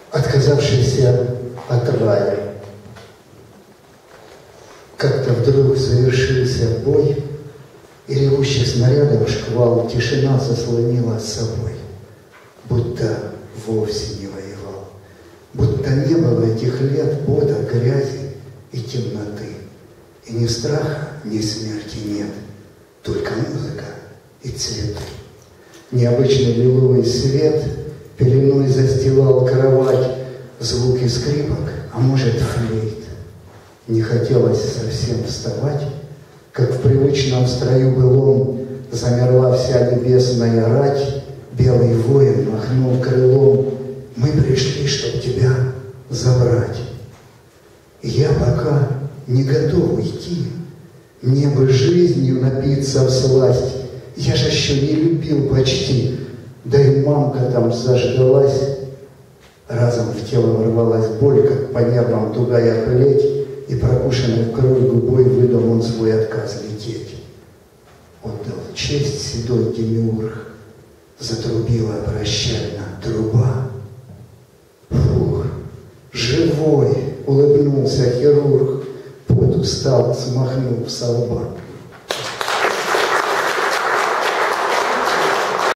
отказавшийся от рая. Как-то вдруг завершился бой, и ревущих снарядов шквал тишина заслонила с собой. Будто вовсе не воевал, будто не было этих лет пота, грязи и темноты. И ни страха, ни смерти нет, только музыка и цветы. Необычный лиловый свет пеленой застилал кровать, звуки скрипок, а может флейт. Не хотелось совсем вставать, как в привычном строю былом замерла вся небесная рать. Белый воин махнул крылом: мы пришли, чтоб тебя забрать. И я пока не готов уйти, мне бы жизнью напиться всласть. Я же еще не любил почти, да и мамка там заждалась. Разом в тело ворвалась боль, как по нервам тугая плеть, и прокушенной в кровь губой выдал он свой отказ лететь. Отдал честь седой демиург, затрубила прощально труба. Фух, живой, улыбнулся хирург, пот устал, смахнув со лба.